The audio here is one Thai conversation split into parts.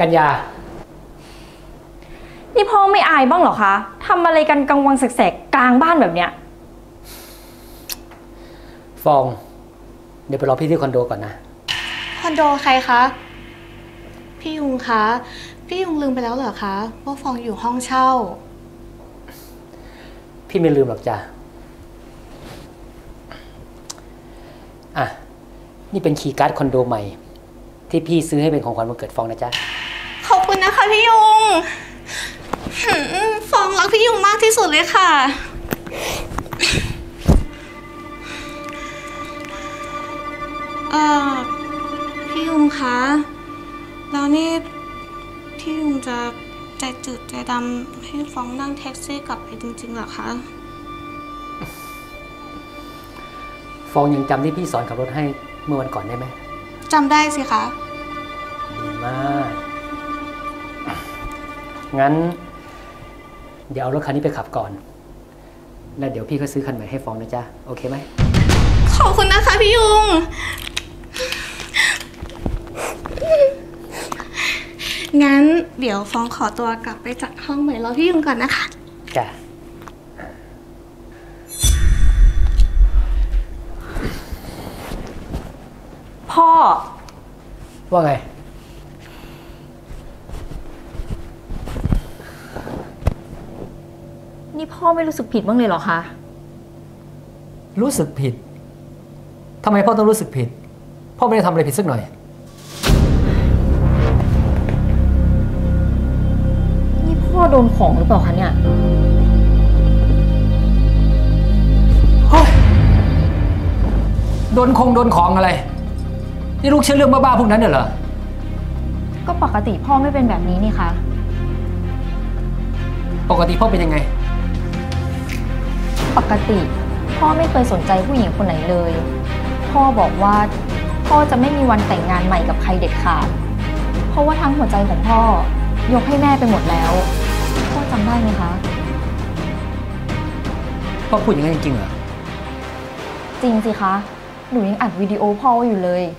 กัญญานี่พ่อไม่อายบ้างเหรอคะทำอะไรกันกลางวันแสกๆกลางบ้านแบบเนี้ยฟองเดี๋ยวไปรอพี่ที่คอนโดก่อนนะคอนโดใครคะพี่ยุงคะพี่ยุงลืมไปแล้วเหรอคะว่าฟองอยู่ห้องเช่าพี่ไม่ลืมหรอกจ้ะอ่ะนี่เป็นคีย์การ์ดคอนโดใหม่ที่พี่ซื้อให้เป็นของขวัญวันเกิดฟองนะจ๊ะขอบคุณนะคะพี่ยุงฟองรักพี่ยุงมากที่สุดเลยค่ะพี่ยุงคะแล้วนี่พี่ยุงจะใจจืดใจดำให้ฟองนั่งแท็กซี่กลับไปจริงๆเหรอคะฟองยังจำที่พี่สอนขับรถให้เมื่อวันก่อนได้ไหมจำได้สิคะดีมากงั้นเดี๋ยวเอารถคันนี้ไปขับก่อนแล้วเดี๋ยวพี่ก็ซื้อคันใหม่ให้ฟองนะจ๊ะโอเคไหมขอบคุณนะคะพี่ยุงงั้นเดี๋ยวฟองขอตัวกลับไปจัดห้องใหม่รอพี่ยุงก่อนนะคะจ้ะพ่อว่าไงนี่พ่อไม่รู้สึกผิดบ้างเลยเหรอคะรู้สึกผิดทำไมพ่อต้องรู้สึกผิดพ่อไม่ได้ทำอะไรผิดสักหน่อยนี่พ่อโดนของหรือเปล่าคะเนี่ยโดนของอะไรนี่ลูกเชื่อเรื่องบ้าๆพวกนั้นเหรอก็ปกติพ่อไม่เป็นแบบนี้นี่คะปกติพ่อเป็นยังไงปกติพ่อไม่เคยสนใจผู้หญิงคนไหนเลยพ่อบอกว่าพ่อจะไม่มีวันแต่งงานใหม่กับใครเด็ดขาดเพราะว่าทั้งหัวใจของพ่อยกให้แม่ไปหมดแล้วพ่อจำได้ไหมคะพ่อพูดอย่างนั้นจริงเหรอจริงสิคะหนูยังอัดวิดีโอพ่อไว้อยู่เลย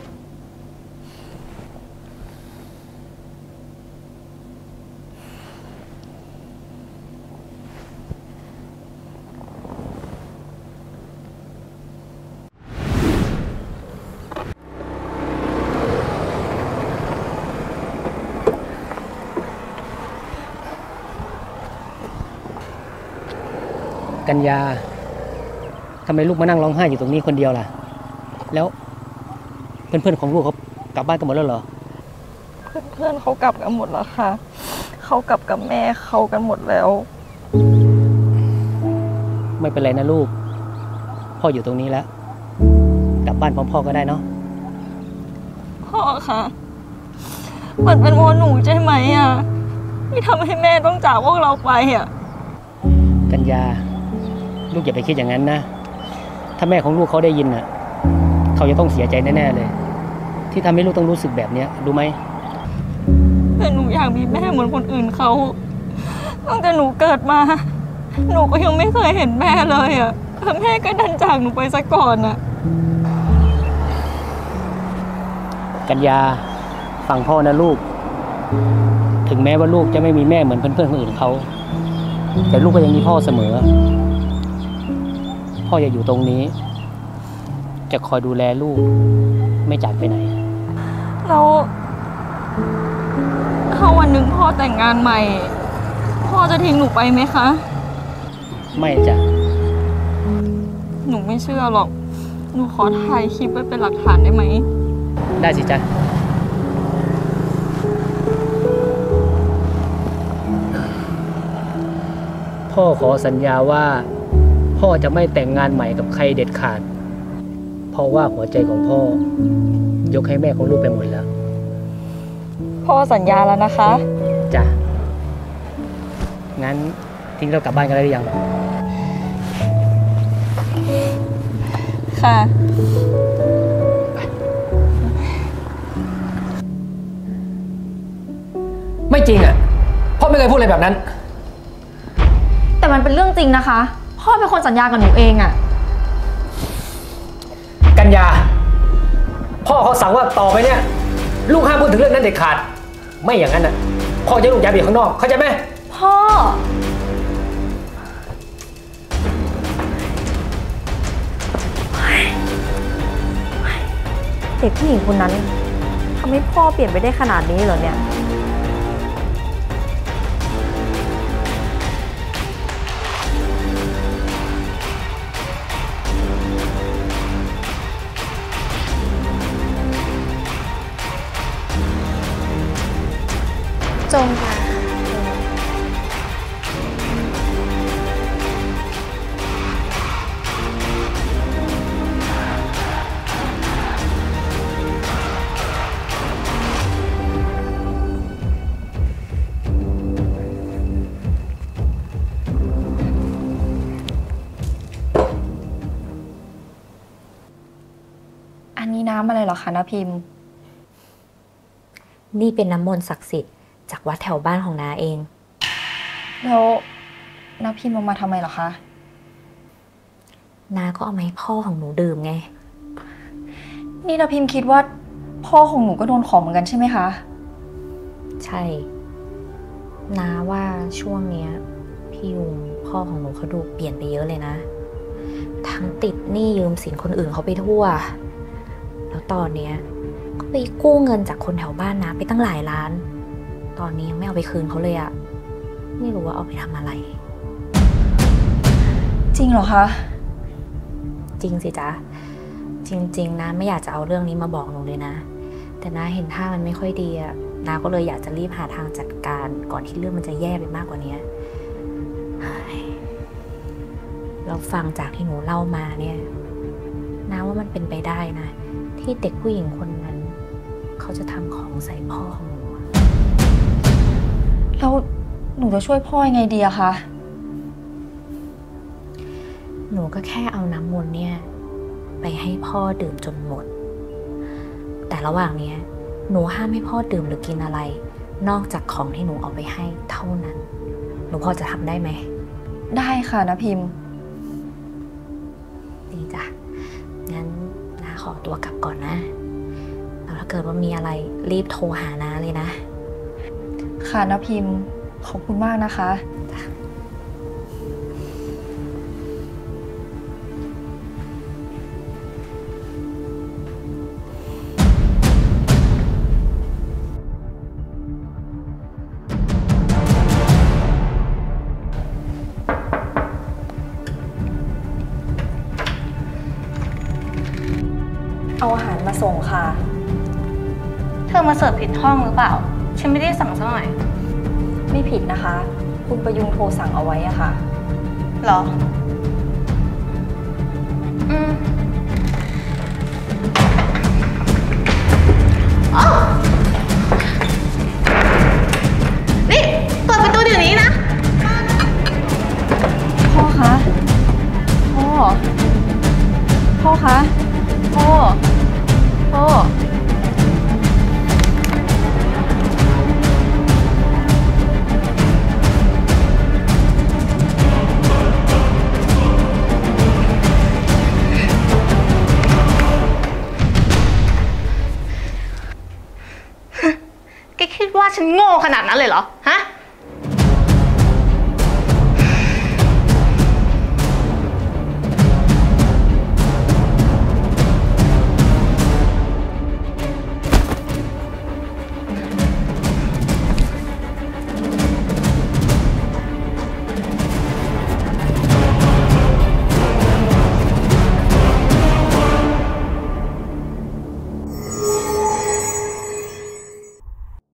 กัญญาทำไมลูกมานั่งร้องไห้อยู่ตรงนี้คนเดียวล่ะแล้วเพื่อนๆของลูกเขากลับบ้านกันหมดแล้วเหรอเพื่อนเขากลับกันหมดแล้วค่ะเขากลับกับแม่เขากันหมดแล้วไม่เป็นไรนะลูกพ่ออยู่ตรงนี้แล้วกลับบ้านพร้อมพ่อก็ได้เนาะพ่อคะมันเป็นโมหนูใช่ไหมอ่ะที่ทำให้แม่ต้องจากพวกเราไปอ่ะกัญญาลูกอย่าไปคิดอย่างนั้นนะถ้าแม่ของลูกเขาได้ยินน่ะเขาจะต้องเสียใจแน่ๆเลยที่ทำให้ลูกต้องรู้สึกแบบนี้รู้ไหมแต่หนูอยากมีแม่เหมือนคนอื่นเขาตั้งแต่หนูเกิดมาหนูก็ยังไม่เคยเห็นแม่เลยอ่ะแต่แม่ก็ดันจากหนูไปซะก่อนอ่ะกัญญาฟังพ่อนะลูกถึงแม้ว่าลูกจะไม่มีแม่เหมือนเพื่อนๆคนอื่นเขาแต่ลูกก็ยังมีพ่อเสมอพ่อจะอยู่ตรงนี้จะคอยดูแลลูกไม่จากไปไหนแล้วถ้าวันหนึ่งพ่อแต่งงานใหม่พ่อจะทิ้งหนูไปไหมคะไม่จ้ะหนูไม่เชื่อหรอกหนูขอถ่ายคลิปไว้เป็นหลักฐานได้ไหมได้สิจ๊ะพ่อขอสัญญาว่าพ่อจะไม่แต่งงานใหม่กับใครเด็ดขาดเพราะว่าหัวใจของพ่อยกให้แม่ของลูกไปหมดแล้วพ่อสัญญาแล้วนะคะจ้ะงั้นทิ้งเรากลับบ้านกันได้หรือยังค่ะไม่จริงอ่ะพ่อไม่เคยพูดอะไรแบบนั้นแต่มันเป็นเรื่องจริงนะคะพ่อเป็นคนสัญญากับหนูเองอะกัญญาพ่อเขาสั่งว่าต่อไปเนี่ยลูกห้ามพูดถึงเรื่องนั้นเด็ดขาดไม่อย่างนั้นน่ะพ่อจะลูกย้ายไปข้างนอกเข้าใจไหมพ่อเด็กผู้หญิงคนนั้นทำให้พ่อเปลี่ยนไปได้ขนาดนี้เหรอเนี่ยจงค่ะอันนี้น้ำอะไรเหรอคะน้าพิมพ์นี่เป็นน้ำมนต์ศักดิ์สิทธิ์จากวัดแถวบ้านของน้าเองแล้วน้าพิมพ์เอามาทำไมเหรอคะน้าก็เอามาให้พ่อของหนูดื่มไงนี่น้าพิมพ์คิดว่าพ่อของหนูก็โดนของเหมือนกันใช่ไหมคะใช่น้าว่าช่วงเนี้ยพี่ยุงพ่อของหนูเขาดูเปลี่ยนไปเยอะเลยนะทั้งติดหนี้ยืมสินคนอื่นเขาไปทั่วแล้วตอนเนี้ยก็ไปกู้เงินจากคนแถวบ้านนะไปตั้งหลายล้านตอนนี้ยังไม่เอาไปคืนเขาเลยอะไม่รู้ว่าเอาไปทำอะไรจริงเหรอคะจริงสิจ๊ะจริงๆนะไม่อยากจะเอาเรื่องนี้มาบอกหนูเลยนะแต่น้าเห็นท่ามันไม่ค่อยดีอะน้าก็เลยอยากจะรีบหาทางจัดการก่อนที่เรื่องมันจะแย่ไปมากกว่านี้เราฟังจากที่หนูเล่ามาเนี่ยน้าว่ามันเป็นไปได้นะที่เด็กผู้หญิงคนนั้นเขาจะทำของใส่พ่อของหนูแล้วหนูจะช่วยพ่อยังไงดีอะคะหนูก็แค่เอาน้ำมนต์เนี่ยไปให้พ่อดื่มจนหมดแต่ระหว่างนี้หนูห้ามให้พ่อดื่มหรือกินอะไรนอกจากของที่หนูเอาไปให้เท่านั้นหนูพอจะทำได้ไหมได้ค่ะนะพิมพ์ดีจ้ะงั้นน้าขอตัวกลับก่อนนะแล้วถ้าเกิดว่ามีอะไรรีบโทรหาน้าเลยนะค่ะนะพิมพ์ขอบคุณมากนะคะเอาอาหารมาส่งค่ะเธอมาเสิร์ฟผิดห้องหรือเปล่าฉันไม่ได้สั่งซะหน่อยไม่ผิดนะคะคุณประยุงโทรสั่งเอาไว้อะค่ะหรอนี่เปิดประตูเดี๋ยวนี้นะพ่อคะพ่อคะพ่อแกคิดว่าฉันโง่ขนาดนั้นเลยเหรอฮะ